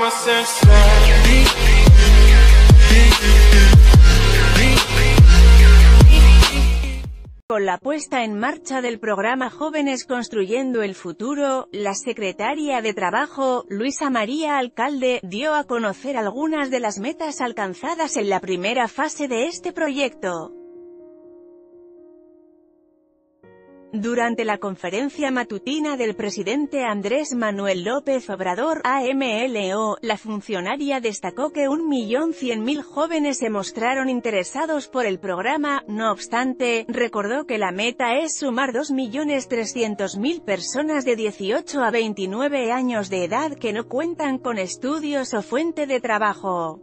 Con la puesta en marcha del programa Jóvenes Construyendo el Futuro, la secretaria de Trabajo, Luisa María Alcalde, dio a conocer algunas de las metas alcanzadas en la primera fase de este proyecto. Durante la conferencia matutina del presidente Andrés Manuel López Obrador, AMLO, la funcionaria destacó que 1.100.000 jóvenes se mostraron interesados por el programa. No obstante, recordó que la meta es sumar 2.300.000 personas de 18 a 29 años de edad que no cuentan con estudios o fuente de trabajo.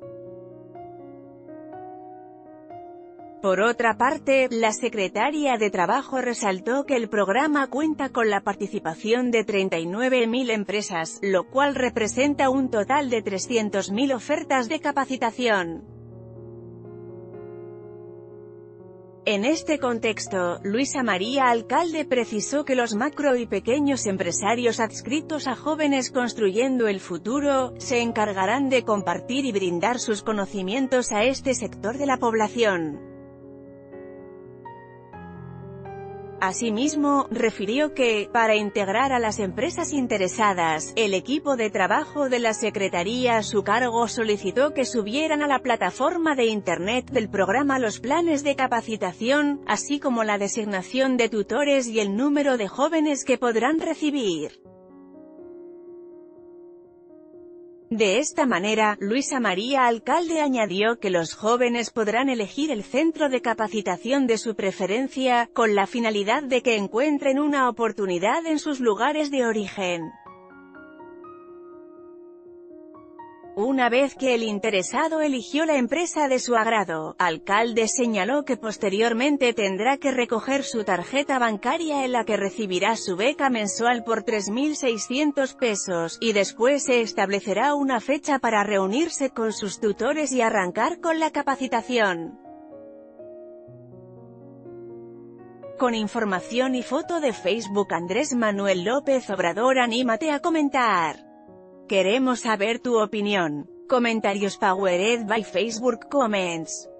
Por otra parte, la secretaria de Trabajo resaltó que el programa cuenta con la participación de 39.000 empresas, lo cual representa un total de 300.000 ofertas de capacitación. En este contexto, Luisa María Alcalde precisó que los macro y pequeños empresarios adscritos a Jóvenes Construyendo el Futuro, se encargarán de compartir y brindar sus conocimientos a este sector de la población. Asimismo, refirió que, para integrar a las empresas interesadas, el equipo de trabajo de la Secretaría a su cargo solicitó que subieran a la plataforma de Internet del programa los planes de capacitación, así como la designación de tutores y el número de jóvenes que podrán recibir. De esta manera, Luisa María Alcalde añadió que los jóvenes podrán elegir el centro de capacitación de su preferencia, con la finalidad de que encuentren una oportunidad en sus lugares de origen. Una vez que el interesado eligió la empresa de su agrado, Alcalde señaló que posteriormente tendrá que recoger su tarjeta bancaria en la que recibirá su beca mensual por 3.600 pesos, y después se establecerá una fecha para reunirse con sus tutores y arrancar con la capacitación. Con información y foto de Facebook. Andrés Manuel López Obrador, anímate a comentar. Queremos saber tu opinión. Comentarios powered by Facebook Comments.